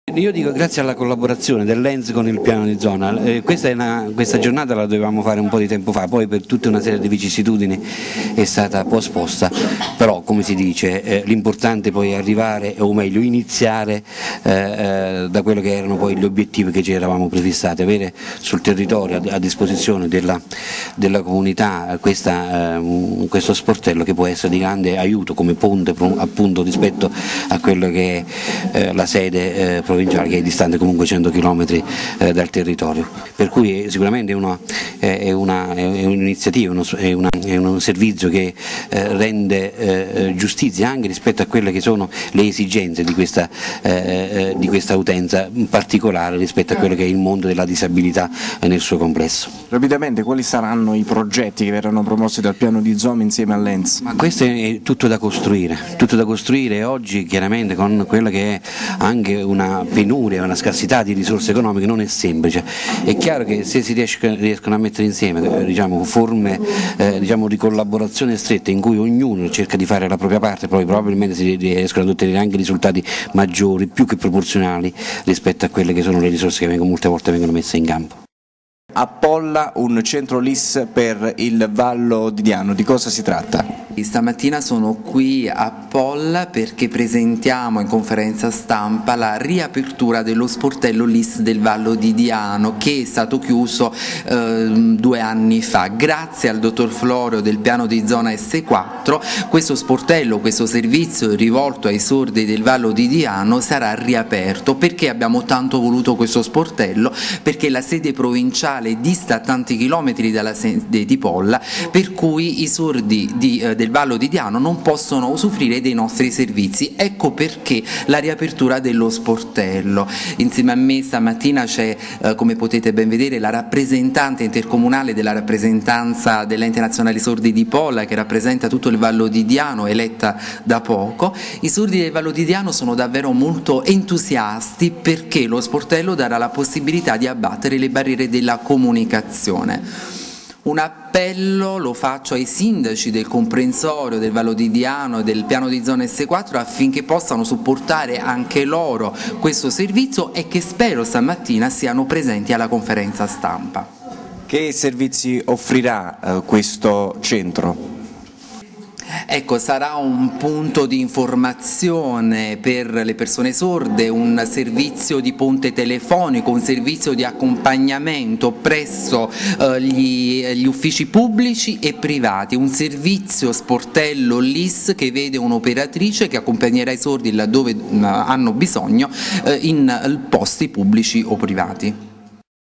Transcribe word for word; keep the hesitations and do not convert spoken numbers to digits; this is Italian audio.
Io dico grazie alla collaborazione dell'E N S con il piano di zona, eh, questa, è una, questa giornata la dovevamo fare un po' di tempo fa, poi per tutta una serie di vicissitudini è stata posposta, però come si dice eh, l'importante poi è arrivare, o meglio iniziare eh, eh, da quello che erano poi gli obiettivi che ci eravamo prefissati, avere sul territorio a, a disposizione della, della comunità questa, eh, questo sportello che può essere di grande aiuto come ponte appunto rispetto a quello che è eh, la sede eh, provinciale, che è distante comunque cento chilometri eh, dal territorio, per cui è, sicuramente è, una, è, una, è un'iniziativa, uno, è, una, è un servizio che eh, rende eh, giustizia anche rispetto a quelle che sono le esigenze di questa, eh, di questa utenza, in particolare rispetto a quello che è il mondo della disabilità eh, nel suo complesso. Rapidamente, quali saranno i progetti che verranno promossi dal piano di zona insieme all'E N S? Ma questo è tutto da costruire, tutto da costruire oggi chiaramente con quella che è anche una penuria, una scarsità di risorse economiche non è semplice. È chiaro che se si riescono, riescono a mettere insieme diciamo, forme eh, diciamo, di collaborazione stretta in cui ognuno cerca di fare la propria parte, poi probabilmente si riescono ad ottenere anche risultati maggiori, più che proporzionali rispetto a quelle che sono le risorse che vengono, molte volte vengono messe in campo. A Polla un centro L I S per il Vallo di Diano, di cosa si tratta? Stamattina sono qui a Polla perché presentiamo in conferenza stampa la riapertura dello sportello L I S del Vallo di Diano, che è stato chiuso eh, due anni fa. Grazie al dottor Florio del piano di zona S quattro questo sportello, questo servizio rivolto ai sordi del Vallo di Diano sarà riaperto. Perché abbiamo tanto voluto questo sportello? Perché la sede provinciale dista tanti chilometri dalla sede di Polla, per cui i sordi di, eh, del Vallo di Diano non possono usufruire dei nostri servizi. Ecco perché la riapertura dello sportello. Insieme a me stamattina c'è, eh, come potete ben vedere, la rappresentante intercomunale della rappresentanza dell'Ente Nazionale Sordi di Polla, che rappresenta tutto il Vallo di Diano, eletta da poco. I sordi del Vallo di Diano sono davvero molto entusiasti perché lo sportello darà la possibilità di abbattere le barriere della comunicazione. Un appello lo faccio ai sindaci del comprensorio del Vallo di Diano e del piano di zona S quattro affinché possano supportare anche loro questo servizio e che spero stamattina siano presenti alla conferenza stampa. Che servizi offrirà eh, questo centro? Ecco, sarà un punto di informazione per le persone sorde, un servizio di ponte telefonico, un servizio di accompagnamento presso eh, gli, gli uffici pubblici e privati, un servizio sportello L I S che vede un'operatrice che accompagnerà i sordi laddove mh, hanno bisogno eh, in posti pubblici o privati.